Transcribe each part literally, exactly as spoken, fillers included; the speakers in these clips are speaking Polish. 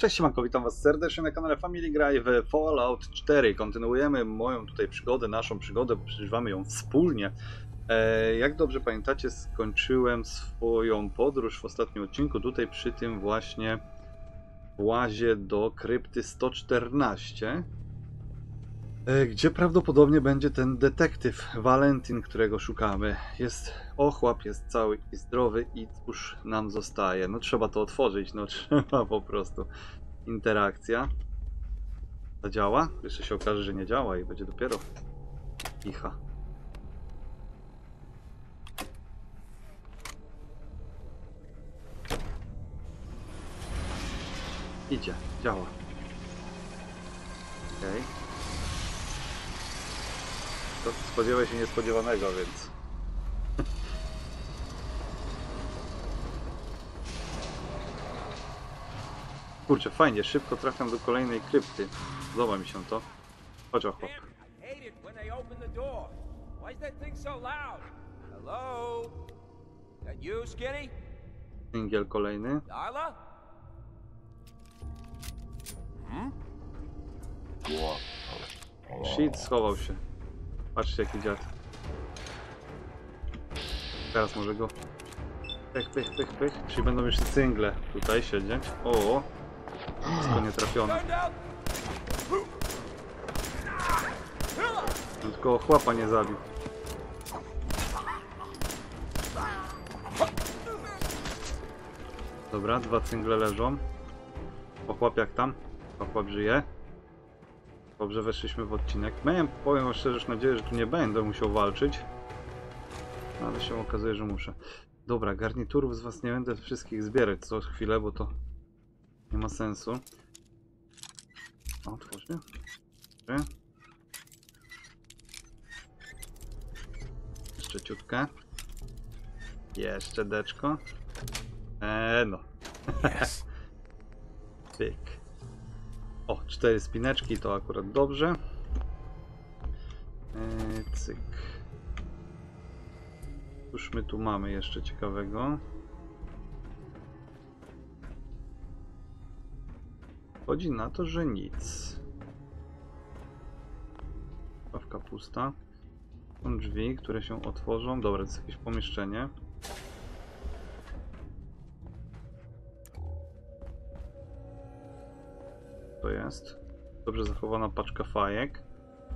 Cześć, siemanko, witam was serdecznie na kanale Family Guy w Fallout cztery. Kontynuujemy moją tutaj przygodę, naszą przygodę, przeżywamy ją wspólnie. E, jak dobrze pamiętacie, skończyłem swoją podróż w ostatnim odcinku tutaj przy tym właśnie włazie do krypty sto czternaście, e, gdzie prawdopodobnie będzie ten detektyw Valentin, którego szukamy. Jest ochłap, jest cały i zdrowy i cóż nam zostaje? No trzeba to otworzyć, no trzeba po prostu. Interakcja. To działa? Jeszcze się okaże, że nie działa i będzie dopiero icha. Idzie, działa. Okej. Okay. To spodziewaj się niespodziewanego, więc... Kurczę, fajnie, szybko trafiam do kolejnej krypty. Podoba mi się to. Chodź, chłop. Singiel kolejny. Shit, schował się. Patrzcie, jaki dziad. Teraz może go... Pych, pych, pych, pych. Czyli będą jeszcze single tutaj siedzieć. O, wszystko nie trafione. Tylko chłapa nie zabił. Dobra, dwa single leżą. O, chłop jak tam? O, chłop żyje. Dobrze, weszliśmy w odcinek. Miałem, powiem wam szczerze, nadzieję, że tu nie będę musiał walczyć. Ale się okazuje, że muszę. Dobra, garniturów z was nie będę wszystkich zbierać co chwilę, bo to nie ma sensu. Otwórz się. Jeszcze ciutkę. Jeszcze deczko. Eee, no. Yes. Pyk. O, cztery spineczki, to akurat dobrze. Eee, cyk. Cóż my tu mamy jeszcze ciekawego? Chodzi na to, że nic. Ławka pusta. Są drzwi, które się otworzą. Dobra, to jest jakieś pomieszczenie. To jest dobrze zachowana paczka fajek.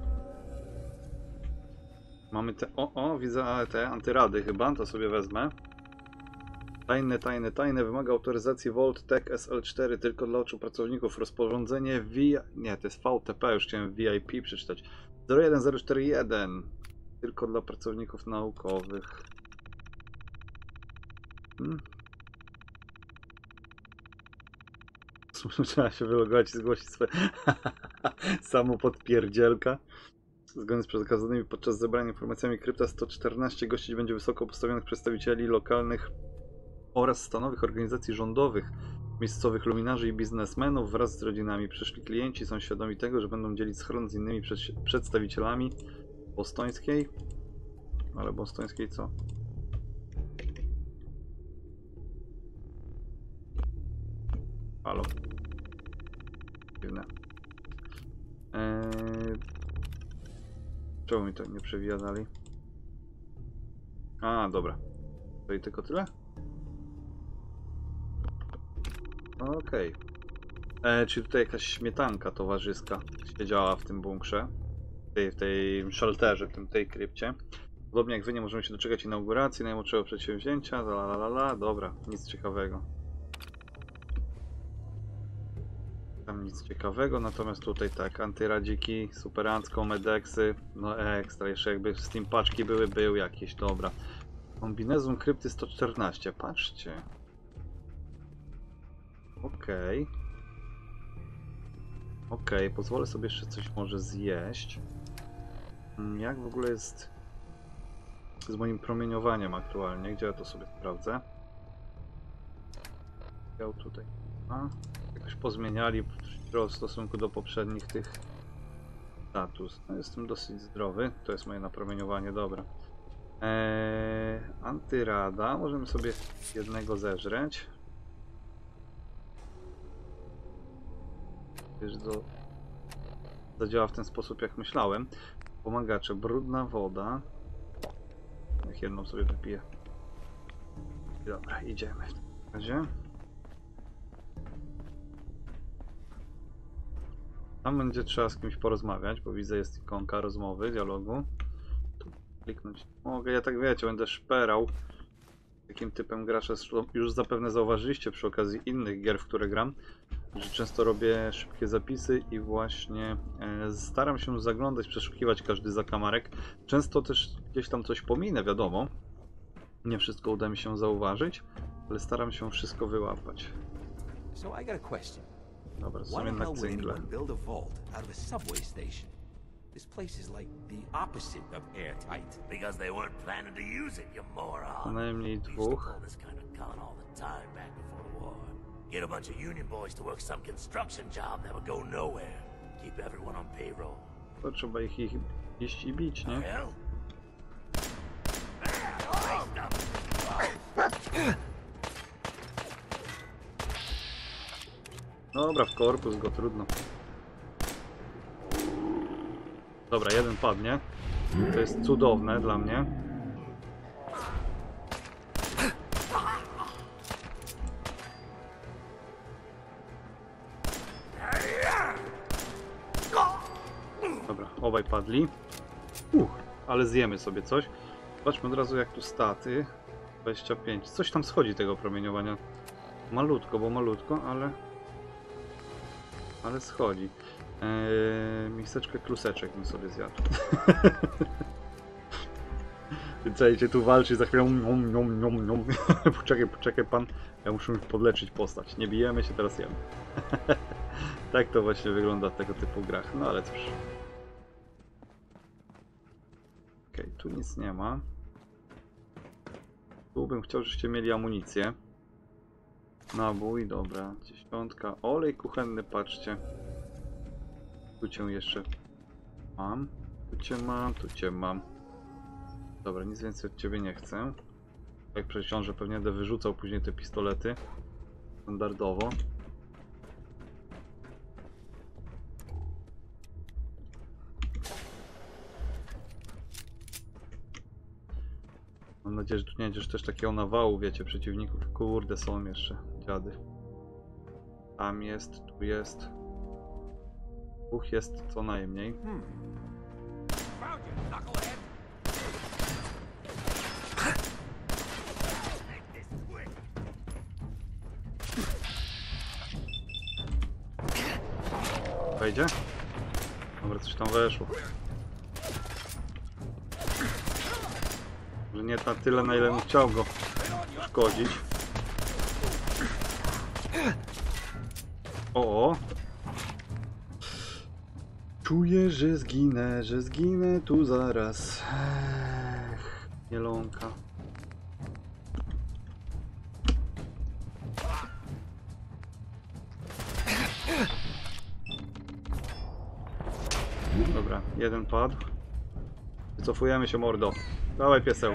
Mamy te... O, o, widzę te antyrady chyba, to sobie wezmę. Tajne, tajne, tajne. Wymaga autoryzacji Vault Tech S L cztery tylko dla oczu pracowników. Rozporządzenie V... Nie, to jest V T P, już chciałem V I P przeczytać. zero jeden zero cztery jeden. Tylko dla pracowników naukowych. Hmm. Trzeba się wylogować i zgłosić swoje samo podpierdzielka. Zgodnie z przekazanymi podczas zebrania informacjami krypta sto czternaście gościć będzie wysoko postawionych przedstawicieli lokalnych oraz stanowych organizacji rządowych, miejscowych luminarzy i biznesmenów wraz z rodzinami. Przyszli klienci są świadomi tego, że będą dzielić schron z innymi przedstawicielami bostońskiej. Ale bostońskiej co? Halo. Dziwne. Eee... Czemu mi to nie przewija dalej? A, dobra. To i tylko tyle? Okej. Okay. Czyli tutaj jakaś śmietanka towarzyska siedziała w tym bunkrze. W tej, w tej shelterze, w tym, tej krypcie. Podobnie jak wy nie możemy się doczekać inauguracji najmłodszego przedsięwzięcia. La, la, la, la. Dobra, nic ciekawego. Tam nic ciekawego, natomiast tutaj tak, antyradziki, superancko, medeksy, no ekstra, jeszcze jakby Steam paczki były, był jakieś, dobra. Kombinezum krypty sto czternaście, patrzcie. Okej. Okay. Okej, okay, pozwolę sobie jeszcze coś może zjeść. Jak w ogóle jest z moim promieniowaniem aktualnie? Gdzie ja to sobie sprawdzę? Ja tutaj. A, jakoś pozmieniali w stosunku do poprzednich tych status. No, jestem dosyć zdrowy. To jest moje napromieniowanie, dobra. Eee, antyrada. Możemy sobie jednego zeżreć. Wiesz, to zadziała w ten sposób, jak myślałem. Pomagacze, brudna woda. Niech jedną sobie wypiję. Dobra, idziemy w takim razie. Tam będzie trzeba z kimś porozmawiać, bo widzę, jest ikonka rozmowy, dialogu. Tu kliknąć mogę, ja tak wiecie, będę szperał. Jakim typem gracza, już zapewne zauważyliście przy okazji innych gier, w które gram, że często robię szybkie zapisy i właśnie e, staram się zaglądać, przeszukiwać każdy zakamarek. Często też gdzieś tam coś pominę, wiadomo. Nie wszystko uda mi się zauważyć, ale staram się wszystko wyłapać. So I got a question. Dobra, są Why the jednak hell would single. anyone build a vault out of a subway station? This place is like the opposite of airtight. Because they weren't planning to use it, you moron. Co najmniej We used to dwóch. call this kind of gun all the time back before the war. Get a bunch of union boys to work some construction job that would go nowhere. Keep everyone on payroll. To trzeba ich, ich iść i bić, nie? Hell? Dobra, w korpus go trudno. Dobra, jeden padnie. To jest cudowne dla mnie. Dobra, obaj padli. Uch, ale zjemy sobie coś. Zobaczmy od razu, jak tu staty. dwadzieścia pięć. Coś tam schodzi tego promieniowania. Malutko, bo malutko, ale... Ale schodzi. Eee, miseczkę kluseczek bym sobie zjadł. Wiecie, tu walczy za chwilę. Nom, nom, nom, nom. Poczekaj, poczekaj pan. Ja muszę już podleczyć postać. Nie bijemy się, teraz jemy. Tak to właśnie wygląda w tego typu grach. No ale cóż. Okej, okay, tu nic nie ma. Tu bym chciał, żebyście mieli amunicję. Nabój, dobra. Dziesiątka. Olej kuchenny, patrzcie. Tu cię jeszcze mam. Tu cię mam, tu cię mam. Dobra, nic więcej od ciebie nie chcę. Jak przeciążę, pewnie będę wyrzucał później te pistolety. Standardowo. Mam nadzieję, że tu nie będziesz też takiego nawału, wiecie, przeciwników. Kurde, są jeszcze dziady. Tam jest, tu jest. Dwóch jest co najmniej. Hmm. Wejdzie? Dobra, coś tam weszło. Że nie na tyle, na ile bym chciał go szkodzić. O, o. Czuję, że zginę, że zginę tu zaraz. Ech, mielonka. Dobra, jeden padł. Wycofujemy się, mordo. Dawaj, pieseł.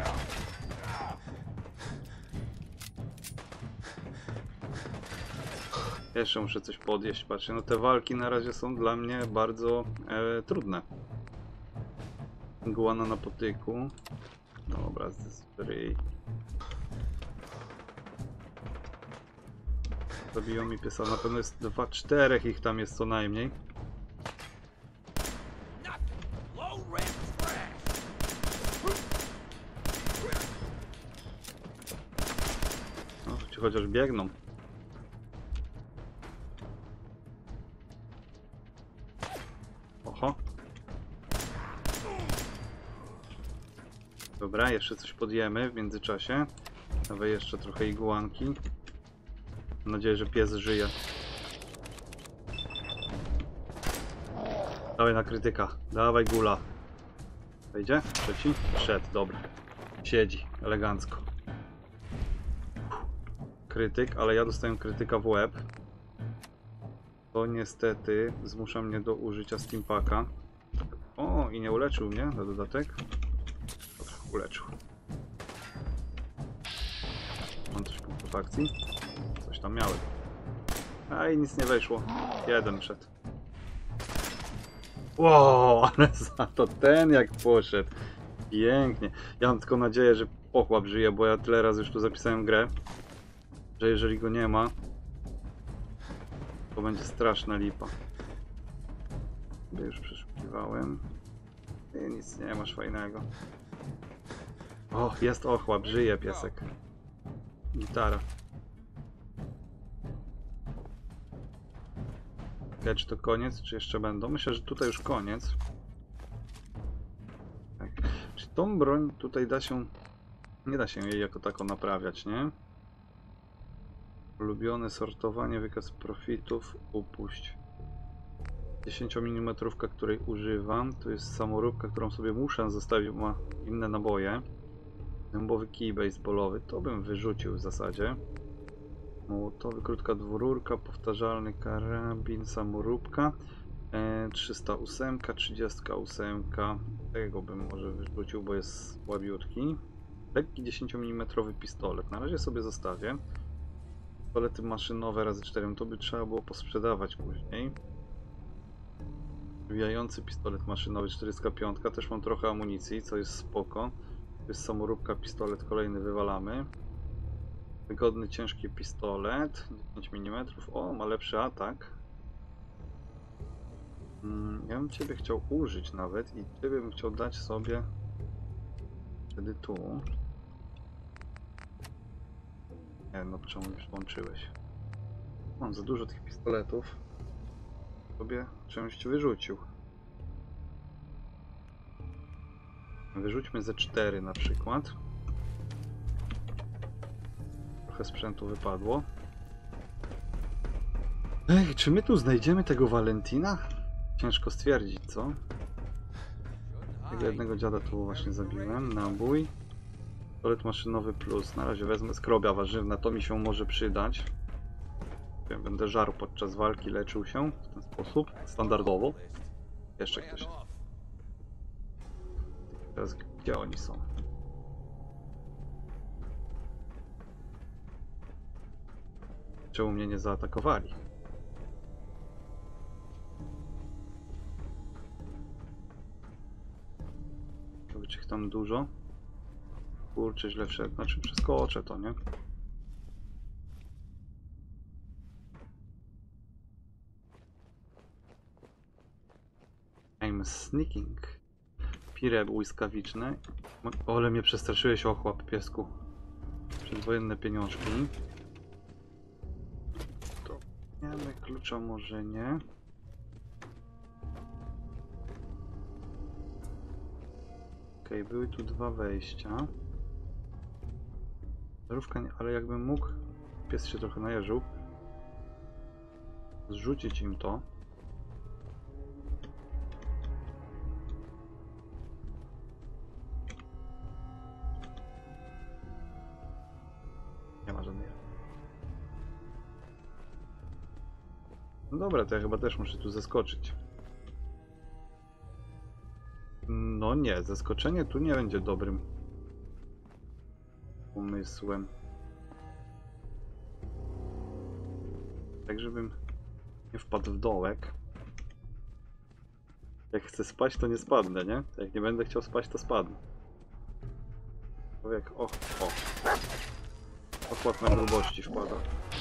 Jeszcze muszę coś podjeść, patrzcie, no te walki na razie są dla mnie bardzo e, trudne. Iguana na potyku. Dobra, zdryj. Zabiją mi piesa, na pewno jest dwa, czterech ich tam jest co najmniej. No, ci chociaż biegną. Oho. Dobra, jeszcze coś podjemy w międzyczasie. Dawaj jeszcze trochę iguanki. Mam nadzieję, że pies żyje. Dawaj na krytyka. Dawaj gula. Wejdzie? Trzeci? Szedł, dobra. Siedzi, elegancko. Krytyk, ale ja dostaję krytyka w łeb. To niestety zmusza mnie do użycia steampaka. O, i nie uleczył mnie na dodatek. Dobra, uleczył. Mam też punktów akcji. Coś tam miałem. A i nic nie weszło. Jeden przed. Wow, ale za to ten jak poszedł. Pięknie. Ja mam tylko nadzieję, że pochłap żyje, bo ja tyle razy już tu zapisałem grę, że jeżeli go nie ma, to będzie straszna lipa. Już przeszukiwałem. I nic nie masz fajnego. O, jest ochłap, żyje piesek. Gitara. Ja, czy to koniec, czy jeszcze będą? Myślę, że tutaj już koniec. Tak. Czy tą broń tutaj da się... Nie da się jej jako tako naprawiać, nie? Ulubione sortowanie, wykaz profitów, upuść. dziesięciomilimetrówka, której używam. To jest samoróbka, którą sobie muszę zostawić, bo ma inne naboje. Dębowy kij baseballowy, to bym wyrzucił w zasadzie. Mołotowy, krótka dwururka, powtarzalny karabin, samoróbka. E, trzysta osiem, trzydzieści osiem. Tego bym może wyrzucił, bo jest słabiutki. Lekki dziesięciomilimetrowy pistolet. Na razie sobie zostawię. Pistolety maszynowe razy cztery, to by trzeba było posprzedawać później. Wijający pistolet maszynowy czterysta pięć, też mam trochę amunicji, co jest spoko. To jest samoróbka, pistolet kolejny wywalamy. Wygodny, ciężki pistolet, dziesięć milimetrów. O, ma lepszy atak. Mm, ja bym Ciebie chciał użyć nawet i Ciebie bym chciał dać sobie wtedy tu. Nie no, czemu już włączyłeś? Mam za dużo tych pistoletów. Sobie część wyrzucił. Wyrzućmy ze cztery na przykład. Trochę sprzętu wypadło. Ej, czy my tu znajdziemy tego Valentina? Ciężko stwierdzić, co? Tego jednego dziada tu właśnie zabiłem. Nabój. Pistolet maszynowy plus. Na razie wezmę skrobia warzywna, to mi się może przydać. Będę żarł podczas walki, leczył się w ten sposób, standardowo. Jeszcze ktoś. Teraz gdzie oni są? Czemu mnie nie zaatakowali? Czy ich tam dużo? Kurczę, źle wszedł. Znaczy przeskoczę to, nie? I'm sneaking. Pire błyskawiczne. O, ale mnie przestraszyłeś, ochłap, piesku. Przedwojenne pieniążki. To nie mamy klucza, może nie. Okej, okay, były tu dwa wejścia. Żarówka nie, ale jakbym mógł... Pies się trochę najeżył. Zrzucić im to. Nie ma żadnej. No dobra, to ja chyba też muszę tu zeskoczyć. No nie, zeskoczenie tu nie będzie dobrym pomysłem. Tak, żebym nie wpadł w dołek. Jak chcę spać, to nie spadnę, nie? Jak nie będę chciał spać, to spadnę. Jak o, o. Ochłap na grubości wpada.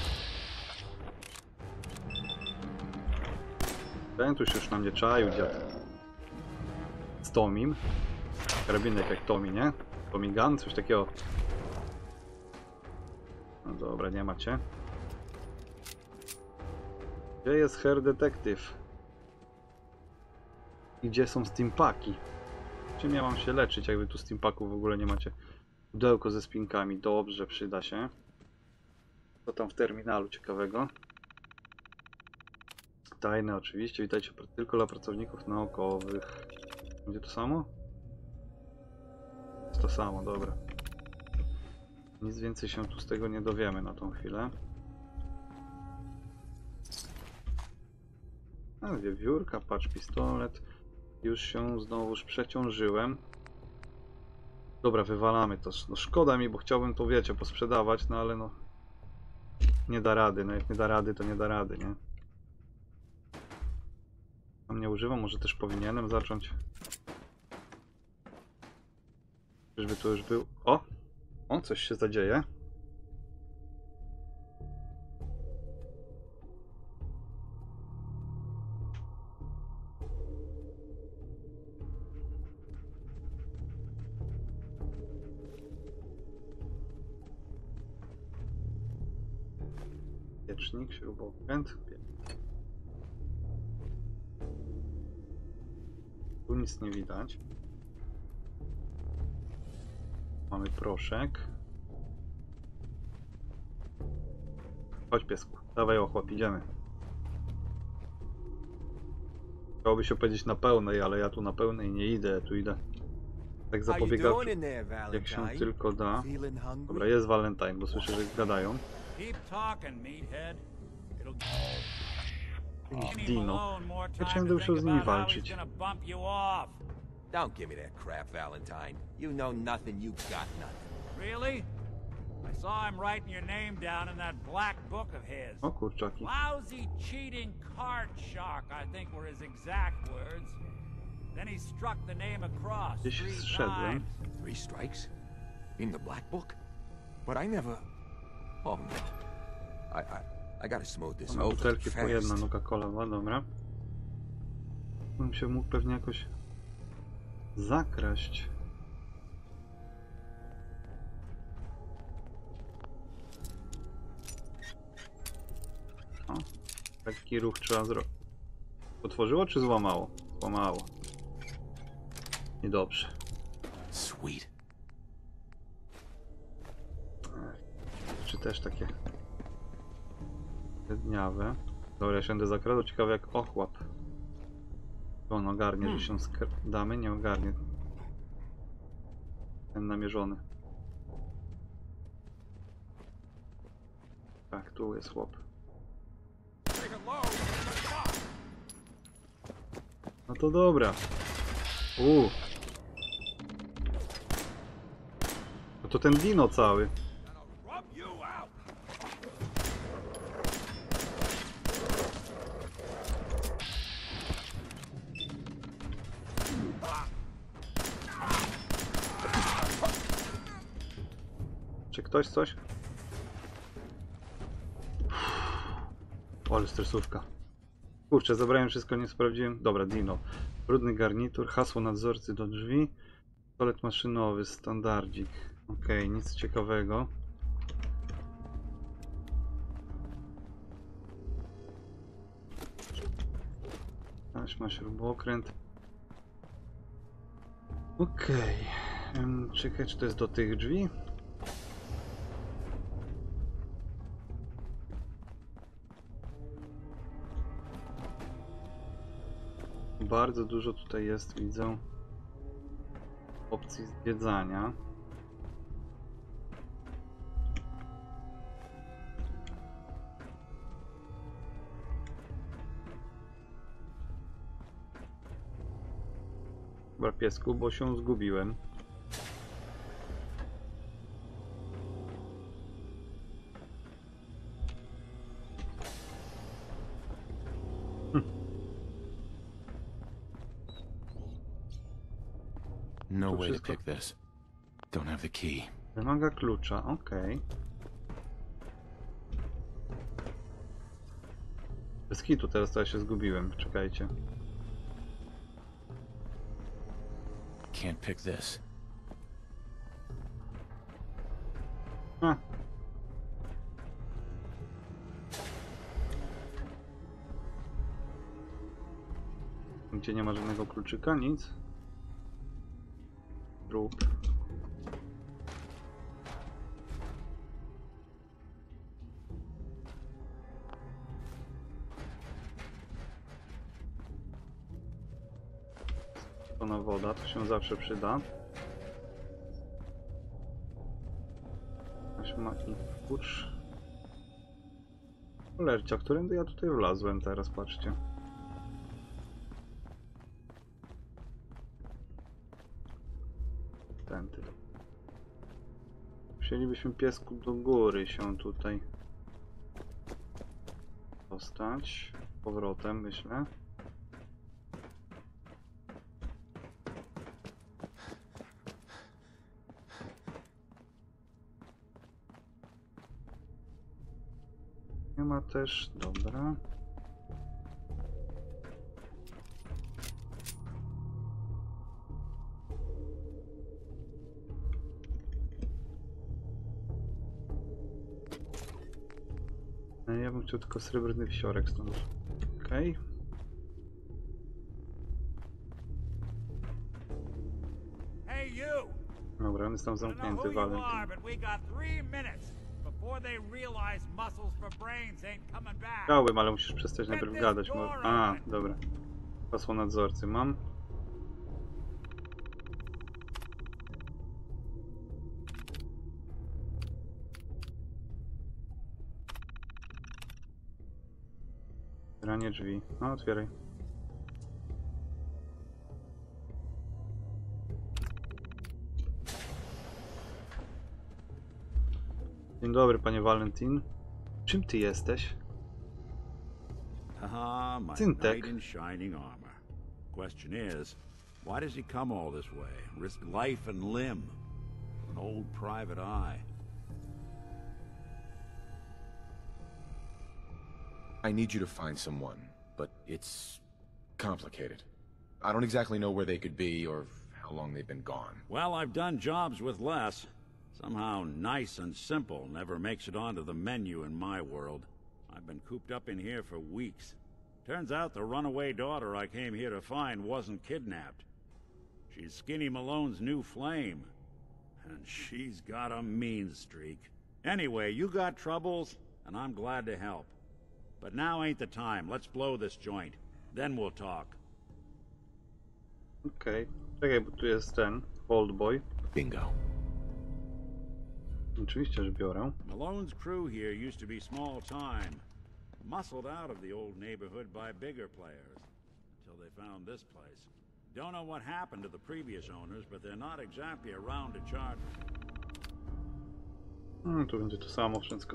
Ten tu się już na mnie czaił, dziad. Z Tomim. Karabinek jak Tomi, nie? Tommy Gun, coś takiego. No dobra, nie macie. Gdzie jest Hair Detective? I gdzie są steampaki? Czym ja mam się leczyć, jakby tu steampaków w ogóle nie macie? Pudełko ze spinkami, dobrze, przyda się. Co tam w terminalu ciekawego? Tajne oczywiście, witajcie tylko dla pracowników naukowych. Będzie to samo? Jest to samo, dobra. Nic więcej się tu z tego nie dowiemy na tą chwilę. A, wiewiórka, patrz, pistolet. Już się znowuż przeciążyłem. Dobra, wywalamy to. No szkoda mi, bo chciałbym to, wiecie, posprzedawać, no ale no... Nie da rady, no jak nie da rady, to nie da rady, nie? Tam nie używam, może też powinienem zacząć. Czyżby to już był... O! O, coś się zadzieje. Piecznik, śrubokręt. Tu nic nie widać. Mamy proszek. Chodź, piesku. Dawaj, ochłap, idziemy. Chciałoby się powiedzieć na pełnej, ale ja tu na pełnej nie idę, ja tu idę tak zapobiegawczo, jak się tylko da. Dobra, jest Valentine, bo słyszę, że gadają. Jakiś Dino. Ja chciałem musiał z nimi walczyć. Don't give me that crap, Valentine. You know nothing, you got nothing. Really? I saw him writing your name down in that black book of his. O kurczaki. Lousy, cheating card shark, I think were his exact words. Then he struck the name across Gdzieś three zszedłem. times. Three strikes? In the black book? But I never... Oh, no. I, I, I gotta smooth this Mamy over butelki po jedna, fast. Nuka-Cola, dobra. Bym się mógł pewnie jakoś zakraść. O, taki ruch trzeba zrobić. Otworzyło czy złamało? Złamało. Niedobrze. Sweet. Czy też takie dniawe. Dobra, ja się będę zakradał. Ciekawe jak ochłap. On ogarnie, że się skradamy, nie ogarnie. Ten namierzony. Tak, tu jest chłop. No to dobra. Uuu. No to ten Dino cały. Czy ktoś coś? O, ale stresówka. Kurczę, zabrałem wszystko, nie sprawdziłem. Dobra, Dino. Brudny garnitur, hasło nadzorcy do drzwi. Toalet maszynowy, standardzik. Okej, okay, nic ciekawego. Taśma, śrubokręt. Okej. Okay. Czekaj, czy to jest do tych drzwi? Bardzo dużo tutaj jest, widzę, opcji zwiedzania. Dobra, piesku, bo się zgubiłem. No way to pick this. Don't have the key. Wymaga klucza, okej. Okay. Bez kitu, teraz to ja się zgubiłem, czekajcie. Can't pick this. A. Gdzie nie ma żadnego kluczyka, nic. Rób. Ona woda, to się zawsze przyda. Taśma i klucz. Cholercia, którędy ja tutaj wlazłem teraz, patrzcie. Tędy. Musielibyśmy, piesku, do góry się tutaj dostać. Powrotem, myślę. Nie ma też, dobra. Ja bym chciał tylko srebrny wisiorek stąd. Okej. Okay. Hey you! Dobra, on jest tam I don't know zamknięty, who you are, Valentin. but we got three minutes before they realize muscles for brains ain't coming back. Chciałbym, ale musisz przestać najpierw gadać. Mo- A, dobra. Hasło nadzorcy mam. Otwieranie drzwi. No, otwieraj. Dzień dobry, panie Valentin. Czym ty jesteś? Ah, my Syntek. knight in shining armor. Question is, why does he come all this way? Risk life and limb? An old private eye. I need you to find someone, but it's complicated. I don't exactly know where they could be or how long they've been gone. Well, I've done jobs with less. Somehow nice and simple never makes it onto the menu in my world. I've been cooped up in here for weeks. Turns out the runaway daughter I came here to find wasn't kidnapped. She's Skinny Malone's new flame. And she's got a mean streak. Anyway, you got troubles, and I'm glad to help. But now ain't the time. Let's blow this joint. Then we'll talk. Okej. Okay. Czekaj, bo tu jest ten Old Boy. Bingo. Oczywiście, że biorę. Malone's crew here used to be small time. Muscled out of the old neighborhood by bigger players. Until they found this place. Don't know what happened to the previous owners, but they're not exactly around to charge. Hmm, tu będzie to samo wszystko.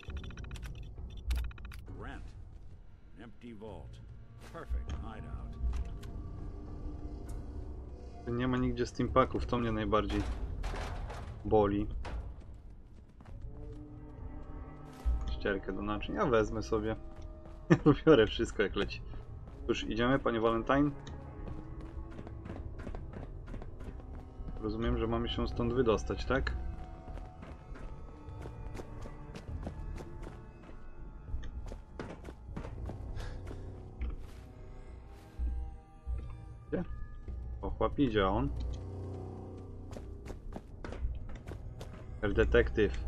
Rent. An empty vault. Perfect hideout. Nie ma nigdzie steampaków, to mnie najbardziej boli. Ścierkę do naczyń. Ja wezmę sobie. Biorę wszystko jak leci. Cóż, idziemy, panie Valentine? Rozumiem, że mamy się stąd wydostać, tak? Gdzie? O, chłop idzie on. Herr Detektyw.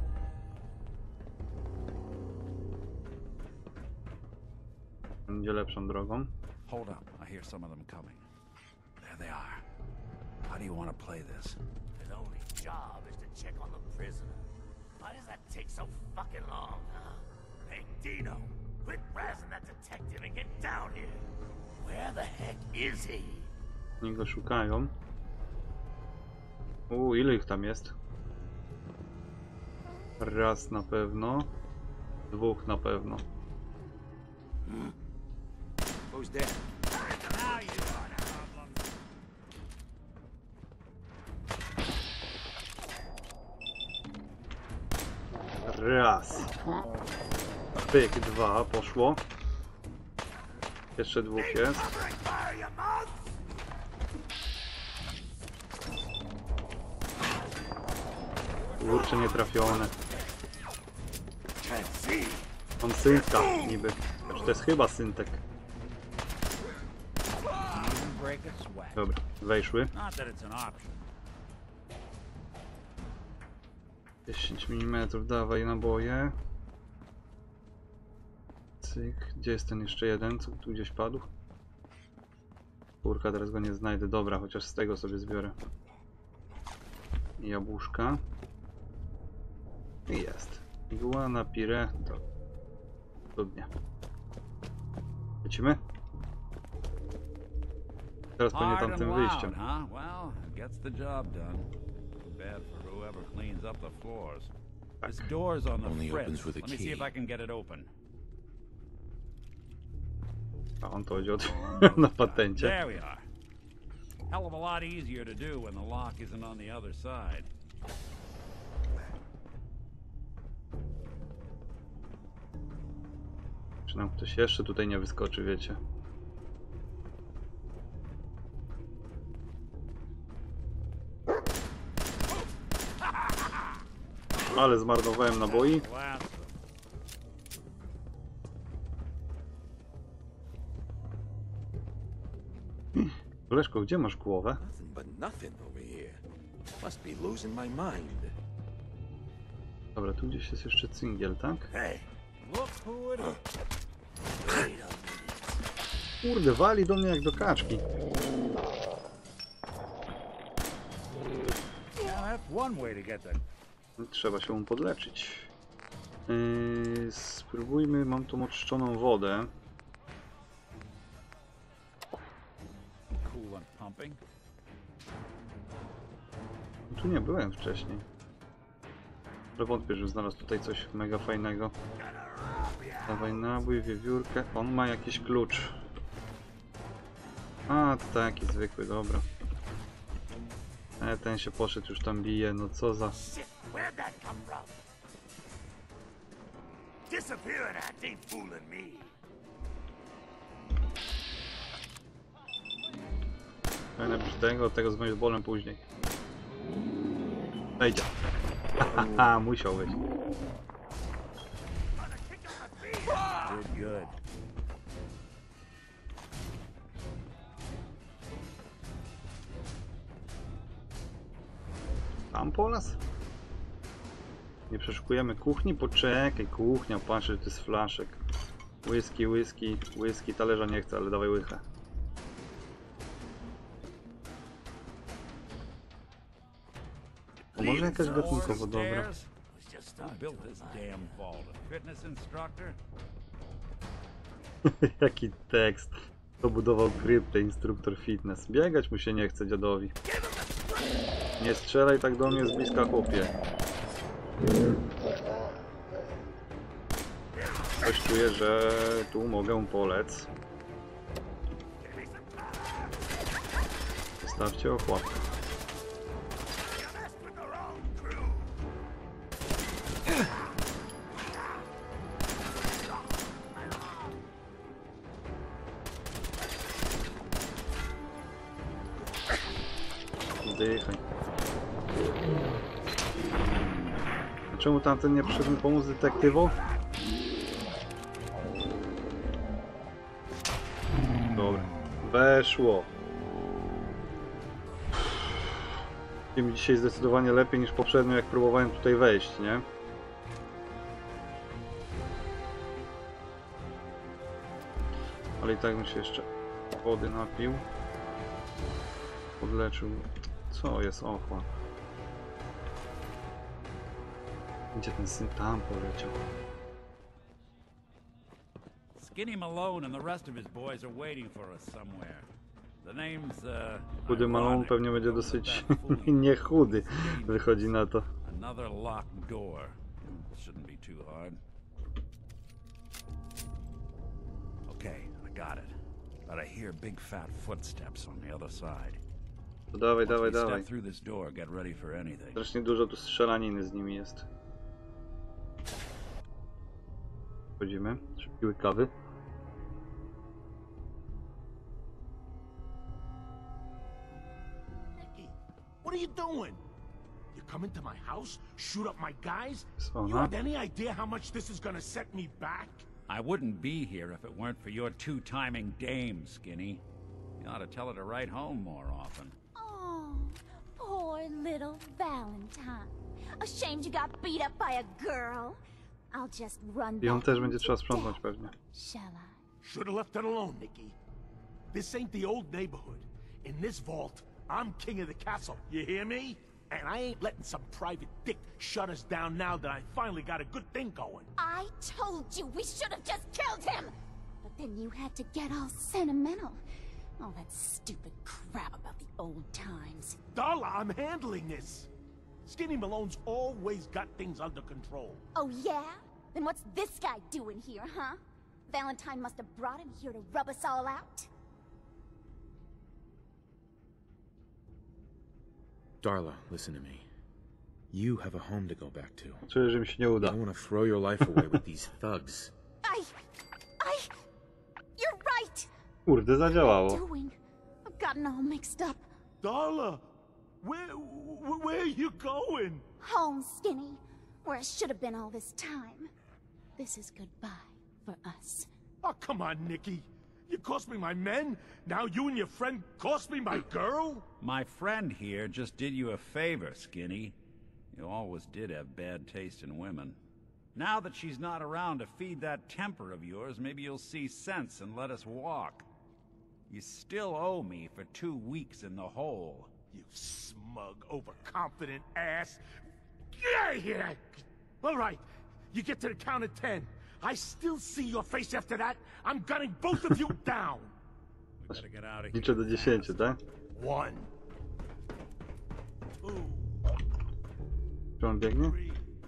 Będzie lepszą drogą. Hold up, I hear some of them coming. There they are. How do you want to play this? His only job is to check on the prisoner. Why does that take so fucking long, huh? Hey, Dino, quit razzing that detective and get down here. Where the heck is he? Oni go szukają. U, ile ich tam jest? Raz na pewno. Dwóch na pewno. Who's there? Now you got a problem. Raz. Pyk, dwa, poszło. Jeszcze dwóch jest. Kurczę, nie trafione. On synka niby. Znaczy, to jest chyba syntek. Break a sweat. Dobra, wejszły. Not that it's an option. dziesięć milimetrów, dawaj naboje. Cyk. Gdzie jest ten jeszcze jeden? Co tu gdzieś padł? Kurka, teraz go nie znajdę. Dobra, chociaż z tego sobie zbiorę. Jabłuszka. I jest. Iguana, pire. To cudnie. Lecimy? Teraz pewnie Hard tamtym and loud, wyjściem. huh? Well, gets the job done. Too bad for whoever cleans up the floors. This door's on the Only fritz. opens with a Let me see if key. I can get it open. A on to chodzi o na patencie. There we are. Hell of a lot easier to do when the lock isn't on the other side. Czy nam ktoś jeszcze tutaj nie wyskoczy, wiecie? Ale zmarnowałem naboi. Koleżko, gdzie masz głowę? Nothing but nothing over here. Must be losing my mind. Dobra, tu gdzieś jest jeszcze cyngiel, tak? Hey, Look who it is. wait a minute. Kurde, wali do mnie jak do kaczki. Yeah, that's one way to get the Trzeba się mu podleczyć. Yy, spróbujmy, mam tu oczyszczoną wodę. coolant pumping. Tu nie byłem wcześniej. Ale wątpię, że znalazł tutaj coś mega fajnego. Dawaj nabój, wiewiórkę. On ma jakiś klucz. A, to taki zwykły, dobra. E, ten się poszedł, już tam bije, no co za... Shit, where'd that come from? Disappearing act ain't fooling me. Najlepszy tego, tego z moim bolem później. Wejdzie. Haha, musiał być. Good, good. Tam po las? Nie przeszukujemy kuchni? Poczekaj, kuchnia, patrz, że to jest flaszek. Whisky, whisky, whisky, talerza nie chcę, ale dawaj łychę. O, może jakaś gatunkowo dobra. Was just Who starting built to this remind damn vault? A fitness instructor? Jaki tekst. To budował kryptę, instruktor fitness. Biegać mu się nie chce dziadowi. Nie strzelaj tak do mnie z bliska, chłopie. Coś czuję, że tu mogę polec. Zostawcie ochłapkę. Zdychaj. A czemu tamten nie przyszedł mi pomóc detektywu? Dobra. Weszło. Idzie mi dzisiaj zdecydowanie lepiej niż poprzednio, jak próbowałem tutaj wejść, nie? Ale i tak bym się jeszcze wody napił. Podleczył. Co jest ochła? Gdzie ten syn tam poleciał? Skinny Malone and the rest of his boys are waiting for us somewhere. The name's, uh... Chudy Malone ironic. pewnie będzie Goes with dosyć that fool. nie chudy. Wychodzi na to. Another locked door. Shouldn't be too hard. Okay, I got it. But I hear big fat footsteps on the other side. To dawaj, Once dawaj, we dawaj. step through this door, get ready for anything. Strasznie dużo tu strzelaniny z nimi jest. Wchodzimy. Szybki łykawy. Nicky, what are you doing? You come into my house, shoot up my guys? So, You huh? have any idea how much this is gonna set me back? I wouldn't be here if it weren't for your two-timing dame, Skinny. You ought to tell her to write home more often. Oh, poor little Valentine. Ashamed you got beat up by a girl? I'll just run I on back też home będzie to trzeba sprzątnąć Dad, pewnie. Shall I? Should have left it alone, Nicky. This ain't the old neighborhood. In this vault, I'm king of the castle. You hear me? And I ain't letting some private dick shut us down now that I finally got a good thing going. I told you we should have just killed him! But then you had to get all sentimental. All that stupid crap about the old times. Darla, I'm handling this. Skinny Malone's always got things under control. Oh yeah? Then what's this guy doing here, huh? Valentine must have brought him here to rub us all out? Darla, listen to me. You have a home to go back to. Czuję, że mi się nie I uda. don't want to throw your life away with these thugs. I... I Kurde, zadziałało. Doing? I've gotten all mixed up. Darla, where, where, where are you going? Home, Skinny, where I should have been all this time. This is goodbye for us. Oh, come on, Nikki. You cost me my men, now you and your friend cost me my girl? My friend here just did you a favor, Skinny. You always did have bad taste in women. Now that she's not around to feed that temper of yours, maybe you'll see sense and let us walk. You still owe me for two weeks in the hole. You smug, overconfident ass. Get out of here! All right, you get to the count of ten. I still see your face after that. I'm gunning both of you down. Better get out of here. Liczę do dziesięciu, tak? One. Two. Czy on biegnie? Three.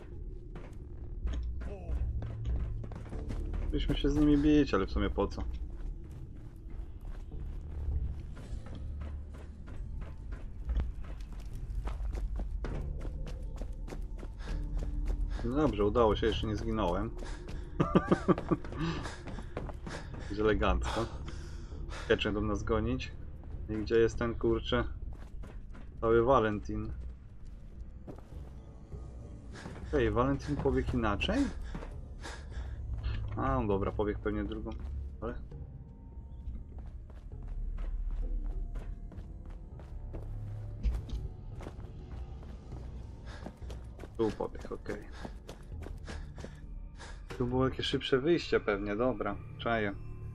Four. Byliśmy się z nimi bić, ale w sumie po co? No dobrze, udało się, jeszcze nie zginąłem. Jest elegancko. Kaczę do nas gonić. I gdzie jest ten kurczę? Cały Valentin. Ej, Valentin pobiegł inaczej? A, no dobra, pobiegł pewnie drugą, ale... Tu pobiegł, okej. Tu było jakieś szybsze wyjście pewnie, dobra, czaję.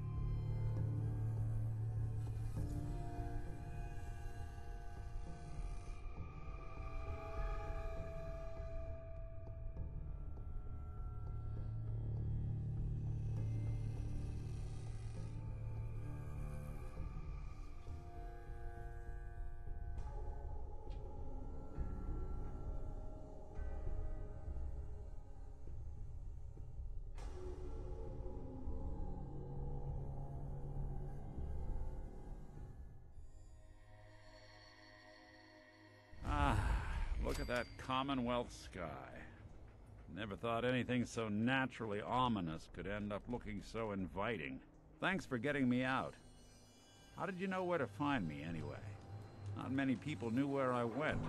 Look at that Commonwealth sky. Never thought anything so naturally ominous could end up looking so inviting. Thanks for getting me out. How did you know where to find me, anyway? Not many people knew where I went.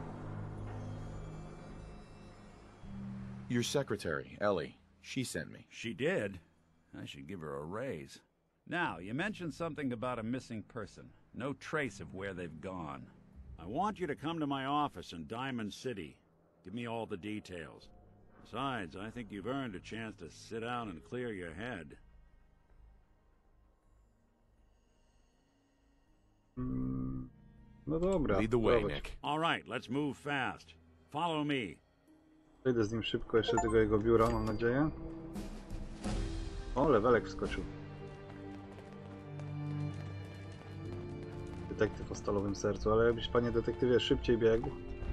Your secretary, Ellie, she sent me. She did? I should give her a raise. Now, you mentioned something about a missing person. No trace of where they've gone. I want you to come to my office in Diamond City. Give me all the details. Besides, I think you've earned a chance to sit down and clear your head. Mm, no dobra. Lead the way, prowadź. Nick. All right, let's move fast. Follow me. Przejdę z nim szybko jeszcze do tego jego biura, mam nadzieję. O, lewelek wskoczył. Detektyw o stalowym sercu, ale jakbyś, panie detektywie, szybciej biegł.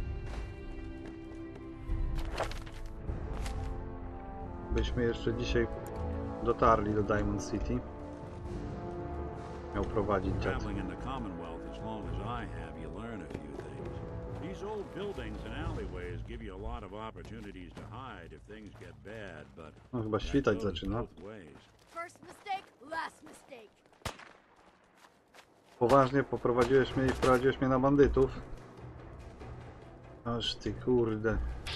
Byśmy jeszcze dzisiaj dotarli do Diamond City. Miał prowadzić dziad. Traveling in the Commonwealth as long as I have, you learn a few things. These old buildings and alleyways give you a lot of opportunities to hide if things get bad, but No chyba świtać zaczyna. both ways. First mistake, last mistake. Poważnie poprowadziłeś mnie i wprowadziłeś mnie na bandytów. Aż ty kurde.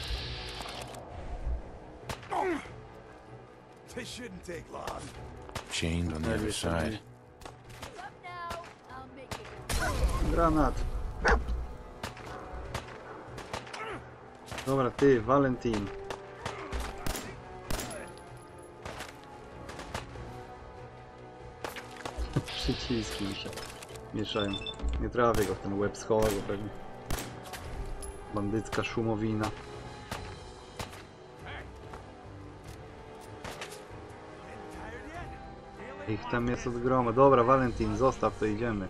This shouldn't take long. Chained on the other side. Up now, I'll make it. Granat. Dobra, ty, Valentin. Przyciski mi się mieszają. Nie trafię go w ten łeb, schowa go pewnie. Bandycka szumowina. Ich tam jest od groma. Dobra, Valentin, zostaw to, idziemy.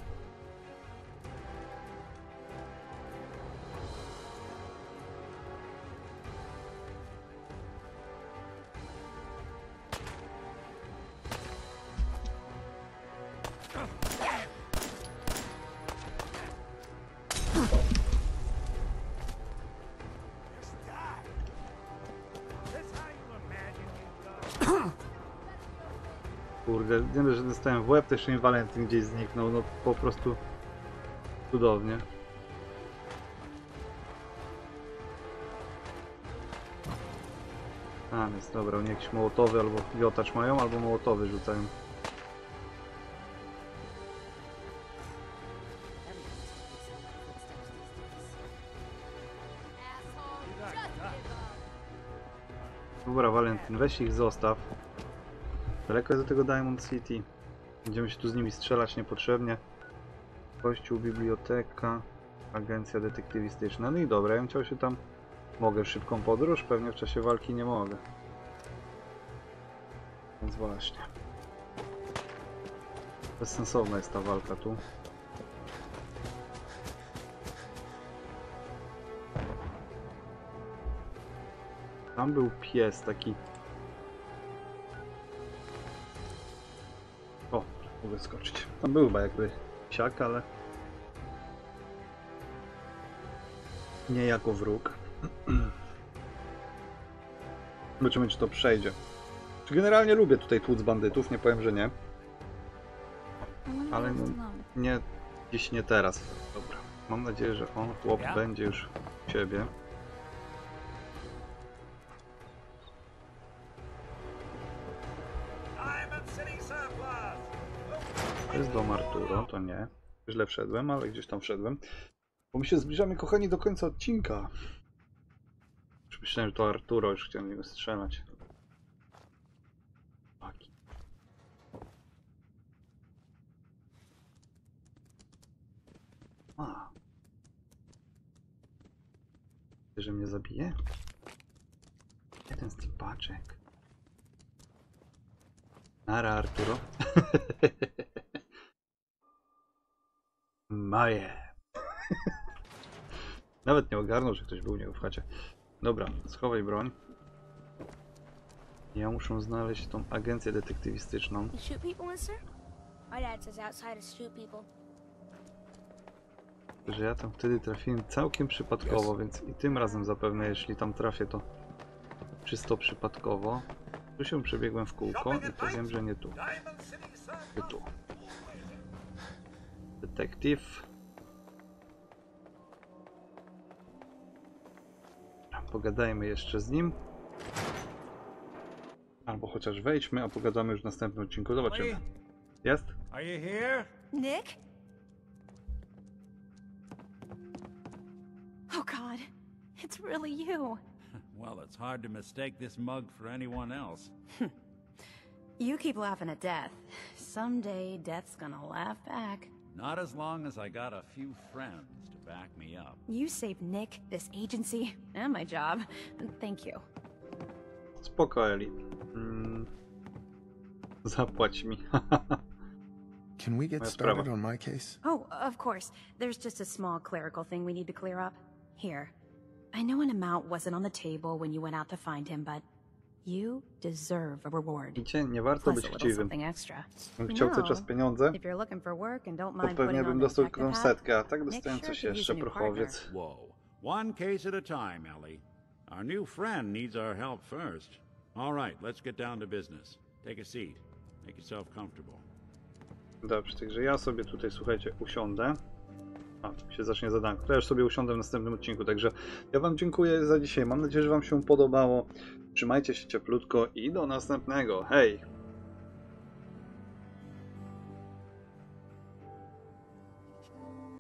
kurde, nie wiem, że dostałem w łeb, też mi Walentyn gdzieś zniknął, no po prostu cudownie. A, więc dobra, oni jakieś mołotowy albo wiotacz mają, albo mołotowy rzucają. Dobra, Walentyn, weź ich zostaw. Daleko jest do tego Diamond City. Będziemy się tu z nimi strzelać niepotrzebnie. Kościół, biblioteka, agencja detektywistyczna. No i dobra, ja bym chciał się tam... Mogę w szybką podróż? Pewnie w czasie walki nie mogę. Więc właśnie. Bezsensowna jest ta walka tu. Tam był pies taki... O, mogę skoczyć. Tam był chyba jakby psiak, ale... nie jako wróg. Zobaczymy, czy to przejdzie. Czy generalnie lubię tutaj tłuc bandytów, nie powiem, że nie. Ale no, nie, dziś nie teraz. Dobra. Mam nadzieję, że on, chłop, będzie już u siebie. To jest dom Arturo, to nie. Źle wszedłem, ale gdzieś tam wszedłem. Bo my się zbliżamy, kochani, do końca odcinka. Już myślałem, że to Arturo, już chciałem niego strzelać. Taki. A. Że mnie zabije? Jeden z tych paczek. Nara, Arturo. Moje. Nawet nie ogarnął, że ktoś był u niego w chacie. Dobra, schowaj broń. Ja muszę znaleźć tą agencję detektywistyczną. You shoot people, mister? My dad says outsiders shoot people. Że ja tam wtedy trafiłem całkiem przypadkowo, więc i tym razem zapewne, jeśli tam trafię, to czysto przypadkowo. Tu się przebiegłem w kółko i to wiem, że nie tu. Nie tu. Detektyw. Pogadajmy jeszcze z nim. Albo chociaż wejdźmy, a pogadamy już w następnym odcinku. Zobaczymy. Jest? Are you here? Nick? Oh God, it's really you. Well, it's hard to mistake this mug for anyone else. You keep laughing at death. Someday, death's gonna laugh back. Not as long as I got a few friends to back me up. You saved Nick, this agency, and my job. Thank you. Spoko, Eli. Mm. Zapłać mi. Can we get started on my case? Oh, of course. There's just a small clerical thing we need to clear up. Here. I know an amount wasn't on the table when you went out to find him, but you deserve a reward. Widzicie, nie warto być chciwym. Bym chciał cały czas pieniądze, to pewnie bym dostał tylko tą setkę, a tak dostałem coś jeszcze, prochowiec. Whoa. One case at a time, Ellie. Our new friend needs our help first. All right, let's get down to business. Take a seat. Make yourself comfortable. Dobrze, także ja sobie tutaj, słuchajcie, usiądę. A, się zacznie zadanko. To ja już sobie usiądę w następnym odcinku, także ja wam dziękuję za dzisiaj. Mam nadzieję, że wam się podobało. Trzymajcie się cieplutko i do następnego. Hej!